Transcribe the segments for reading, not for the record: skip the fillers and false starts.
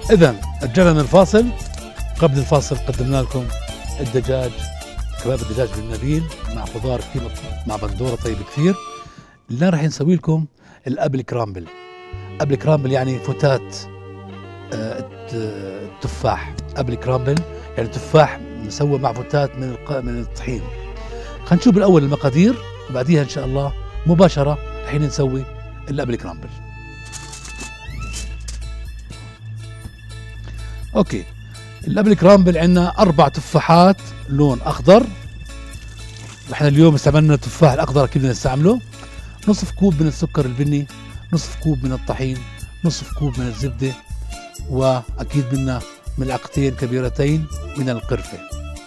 إذا رجعنا من الفاصل. قبل الفاصل قدمنا لكم الدجاج، كباب الدجاج بالنبيل مع خضار كثير، مع بندوره طيب كثير. الآن راح نسوي لكم الابل كرامبل. ابل كرامبل يعني فتات التفاح. ابل كرامبل يعني تفاح مسوى مع فتات من الطحين. خلينا نشوف بالاول المقادير وبعديها ان شاء الله مباشره الحين نسوي الابل كرامبل. اوكي، الابل كرامبل عندنا 4 تفاحات لون اخضر. احنا اليوم استعملنا التفاح الاخضر، كيف بدنا نستعمله؟ نصف كوب من السكر البني، نصف كوب من الطحين، نصف كوب من الزبده، واكيد بدنا ملعقتين كبيرتين من القرفه.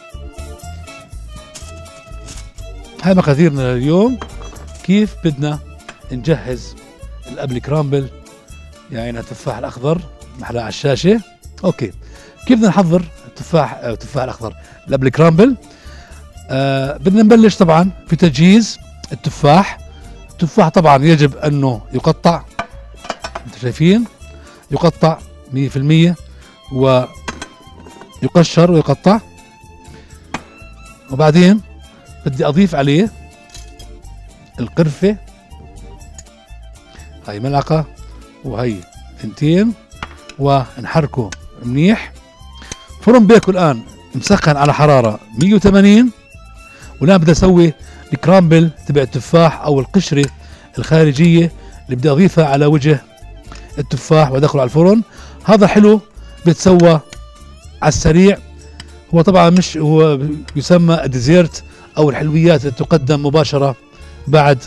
هاي مقاديرنا لليوم. كيف بدنا نجهز الابل كرامبل؟ يعني التفاح الاخضر محلاه على الشاشه. اوكي، كيف بدنا نحضر التفاح الاخضر الابل كرامبل؟ بدنا نبلش طبعا في تجهيز التفاح. التفاح طبعا يجب انه يقطع، انتم شايفين يقطع 100% ويقشر ويقطع. وبعدين بدي اضيف عليه القرفه، هاي ملعقه وهي 2، ونحركه منيح. فرن بيكو الان مسخن على حراره 180. والان بدي اسوي الكرامبل تبع التفاح او القشره الخارجيه اللي بدي اضيفها على وجه التفاح وادخله على الفرن. هذا حلو بيتسوى على السريع. هو طبعا مش هو يسمى الديزيرت او الحلويات اللي تقدم مباشره بعد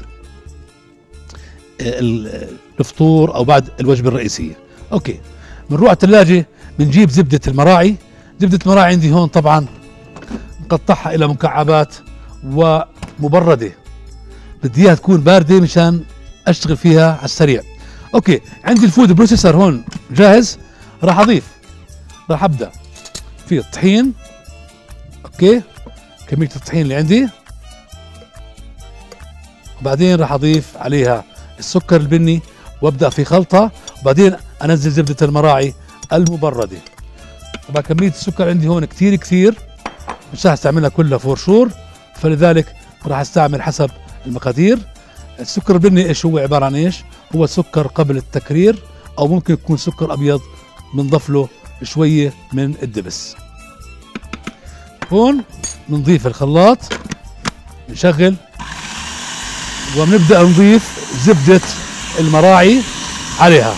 الفطور او بعد الوجبه الرئيسيه. اوكي، بنروح على الثلاجه بنجيب زبده المراعي. زبده المراعي عندي هون طبعا نقطعها الى مكعبات ومبرده. بدي اياها تكون بارده مشان اشتغل فيها على السريع. اوكي، عندي الفود بروسيسور هون جاهز. راح ابدا في الطحين. اوكي، كميه الطحين اللي عندي، وبعدين راح اضيف عليها السكر البني وابدا في خلطه، وبعدين انزل زبده المراعي المبرده. طبعا كميه السكر عندي هون كثير، مش راح استعملها كلها فور شور، فلذلك راح استعمل حسب المقادير. السكر البني ايش هو عباره عن ايش؟ هو سكر قبل التكرير، او ممكن يكون سكر ابيض بنضيف له شويه من الدبس. هون بنضيف الخلاط، نشغل وبنبدا نضيف زبده المراعي عليها.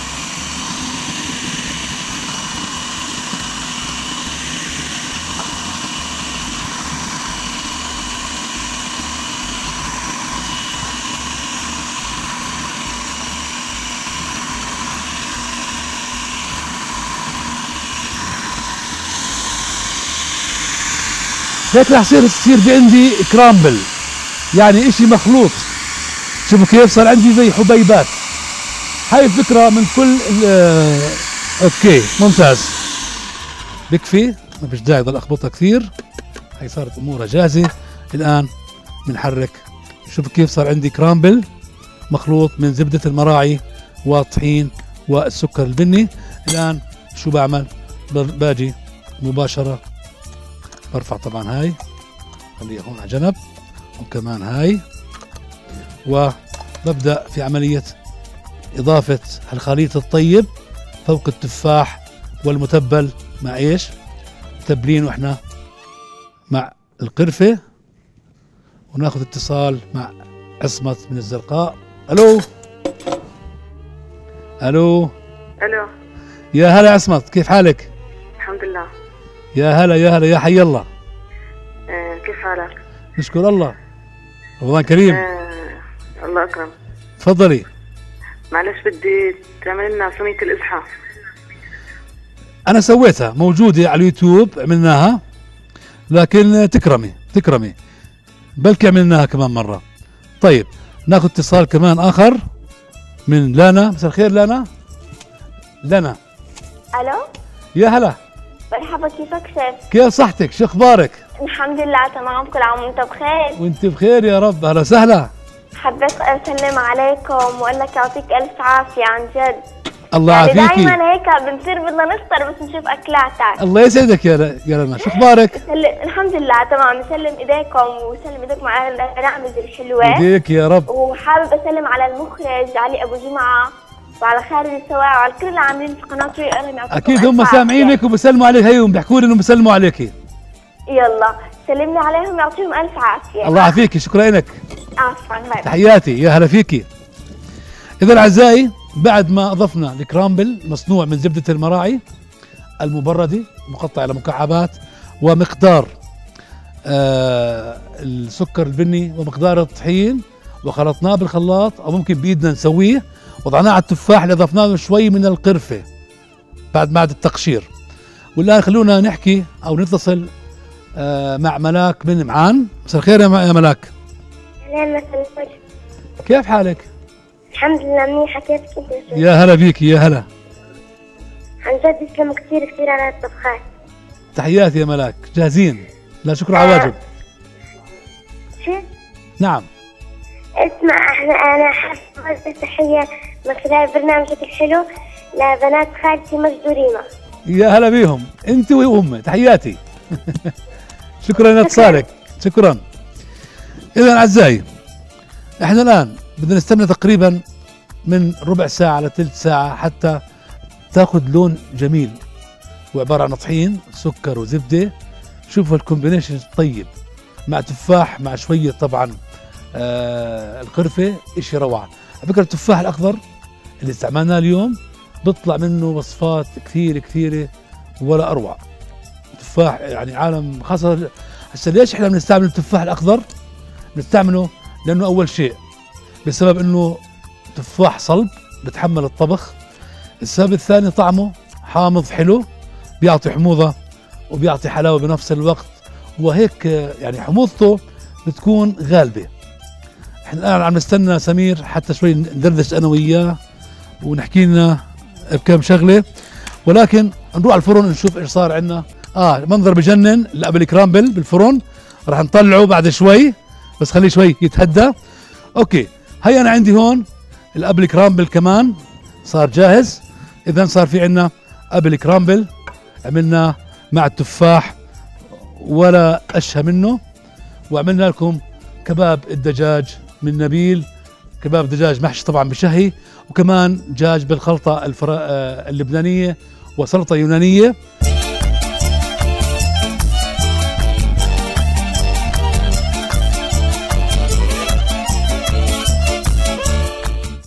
هيك رح تصير في عندي كرامبل، يعني اشي مخلوط. شوفوا كيف صار عندي زي حبيبات. هاي الفكرة من كل اوكي ممتاز، بكفي، ما فيش داعي ضل اخبطها كثير. هاي صارت امورها جاهزة. الان بنحرك. شوفوا كيف صار عندي كرامبل مخلوط من زبدة المراعي والطحين والسكر البني. الان شو بعمل؟ باجي مباشرة برفع طبعا هاي، خليها هون على جنب، وكمان هاي، وببدأ في عملية إضافة الخليط الطيب فوق التفاح والمتبل مع ايش؟ متبلين واحنا مع القرفة. وناخذ اتصال مع عصمت من الزرقاء. الو الو الو، يا هلا عصمت، كيف حالك؟ الحمد لله. يا هلا يا هلا يا حي الله. كيف حالك؟ نشكر الله، رمضان كريم. الله اكرم. تفضلي. معلش بدي تعمل لنا صينية الإزحاف. أنا سويتها، موجودة على اليوتيوب، عملناها، لكن تكرمي بلكي عملناها كمان مرة. طيب ناخذ اتصال كمان آخر من لانا. مساء الخير لانا. الو، يا هلا، مرحبا، كيفك شيف؟ كيف صحتك؟ شو اخبارك؟ الحمد لله تمام، كل عام وانت بخير. وانت بخير يا رب. اهلا وسهلا. حبيت اسلم عليكم واقول لك يعطيك الف عافيه عن جد. الله يعني يعافيكي. دايما هيك بنصير بدنا نفطر بس نشوف اكلاتك. الله يسعدك يا رنا، شو اخبارك؟ الحمد لله تمام. نسلم ايديكم وسلم ايديكم على البرامج الحلوه. ايديك يا رب. وحابب اسلم على المخرج علي ابو جمعه وعلى خالد السواع وعلى كل اللي عاملين في قناه رؤيا. اكيد هم سامعينك وبسلموا عليك، هيهم بيحكوا لي انهم بيسلموا عليكي. يلا سلمنا عليهم يعطيهم الف عافيه. الله يعافيك، شكرا لك. عفوا باي. تحياتي، يا هلا فيكي. اذا اعزائي بعد ما اضفنا الكرامبل مصنوع من زبده المراعي المبرده مقطع الى مكعبات، ومقدار السكر البني ومقدار الطحين، وخلطناه بالخلاط او ممكن بايدنا نسويه، وضعناه على التفاح اللي اضفنا له شوي من القرفه بعد التقشير. والان خلونا نحكي او نتصل مع ملاك من معان. مساء الخير يا ملاك. اهلا وسهلا. كيف حالك؟ الحمد لله منيحه. كيفك انت يا شيخ؟ يا هلا فيكي، يا هلا. عن جد يسلم كثير كثير على الطبخات. تحياتي يا ملاك. جاهزين؟ لا شكر على واجب. شو؟ نعم. اسمع انا حابه اوجه تحيه من خلال برنامجك الحلو لبنات خالتي مجد وريما. يا هلا بيهم انت وهم، تحياتي. شكرا لاتصالك، شكرا. اذا اعزائي احنا الان بدنا نستنى تقريبا من ربع ساعه لثلث ساعه حتى تاخذ لون جميل، وعباره عن طحين سكر وزبده. شوفوا الكومبينيشن الطيب مع تفاح مع شويه طبعا القرفه، اشي روعه. على فكره التفاح الاخضر اللي استعملناه اليوم بيطلع منه وصفات كثيره كثيره ولا اروع. تفاح يعني عالم خاصه. هسه ليش احنا بنستعمل التفاح الاخضر؟ بنستعمله لانه اول شيء بسبب انه تفاح صلب بتحمل الطبخ. السبب الثاني طعمه حامض حلو، بيعطي حموضه وبيعطي حلاوه بنفس الوقت، وهيك يعني حموضته بتكون غالبه. احنا الان عم نستنى سمير حتى شوي ندردش انا وياه ونحكي لنا بكم شغله، ولكن نروح على الفرن نشوف ايش صار عندنا. منظر بجنن الابل كرامبل بالفرن، راح نطلعه بعد شوي بس خليه شوي يتهدى. اوكي، هي انا عندي هون الابل كرامبل كمان صار جاهز. اذا صار في عندنا ابل كرامبل عملنا مع التفاح ولا اشهى منه، وعملنا لكم كباب الدجاج من نبيل، كباب دجاج محشي طبعا بشهي، وكمان دجاج بالخلطه اللبنانيه وسلطه يونانيه.